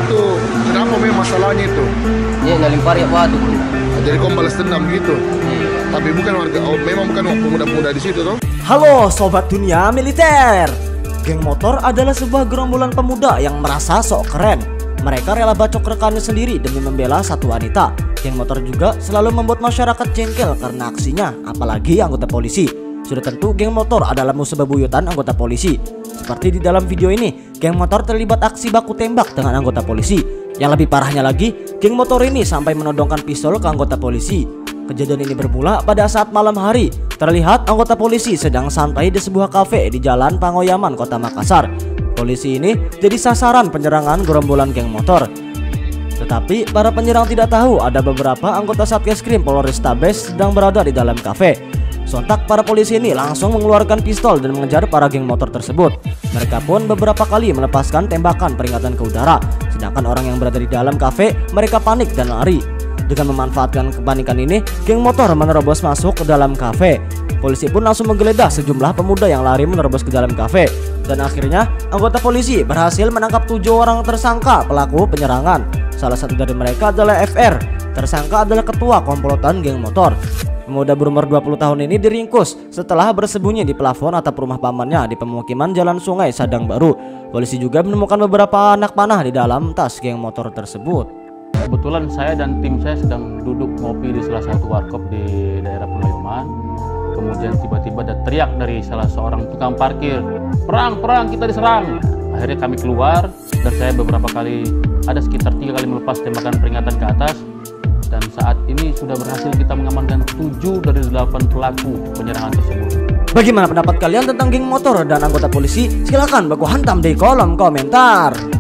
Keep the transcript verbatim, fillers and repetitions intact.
itu kenapa memang masalahnya itu? Dia ngelempar ya batu. Nah, jadi kau balas dendam gitu. Iya. Tapi bukan warga, oh, memang bukan pemuda-pemuda di situ toh? Halo sobat dunia militer. Geng motor adalah sebuah gerombolan pemuda yang merasa sok keren. Mereka rela bacok rekannya sendiri demi membela satu wanita. Geng motor juga selalu membuat masyarakat jengkel karena aksinya, apalagi anggota polisi. Sudah tentu geng motor adalah musuh bebuyutan anggota polisi. Seperti di dalam video ini, geng motor terlibat aksi baku tembak dengan anggota polisi. Yang lebih parahnya lagi, geng motor ini sampai menodongkan pistol ke anggota polisi. Kejadian ini bermula pada saat malam hari. Terlihat anggota polisi sedang santai di sebuah kafe di Jalan Pangoyaman, Kota Makassar. Polisi ini jadi sasaran penyerangan gerombolan geng motor. Tetapi para penyerang tidak tahu ada beberapa anggota Satreskrim Polrestabes sedang berada di dalam kafe. Sontak para polisi ini langsung mengeluarkan pistol dan mengejar para geng motor tersebut. Mereka pun beberapa kali melepaskan tembakan peringatan ke udara. Sedangkan orang yang berada di dalam kafe, mereka panik dan lari. Dengan memanfaatkan kepanikan ini, geng motor menerobos masuk ke dalam kafe. Polisi pun langsung menggeledah sejumlah pemuda yang lari menerobos ke dalam kafe. Dan akhirnya anggota polisi berhasil menangkap tujuh orang tersangka pelaku penyerangan. Salah satu dari mereka adalah F R. Tersangka adalah ketua komplotan geng motor. Pemuda berumur dua puluh tahun ini diringkus setelah bersembunyi di plafon atap rumah pamannya di pemukiman Jalan Sungai Sadang Baru. Polisi juga menemukan beberapa anak panah di dalam tas geng motor tersebut. Kebetulan saya dan tim saya sedang duduk ngopi di salah satu warkop di daerah Penoyoman. Kemudian tiba-tiba ada teriak dari salah seorang tukang parkir, "Perang, perang, kita diserang!" Akhirnya kami keluar dan saya beberapa kali, ada sekitar tiga kali melepas tembakan peringatan ke atas. Dan saat ini sudah berhasil kita mengamankan tujuh dari delapan pelaku penyerangan tersebut. Bagaimana pendapat kalian tentang geng motor dan anggota polisi? Silahkan baku hantam di kolom komentar.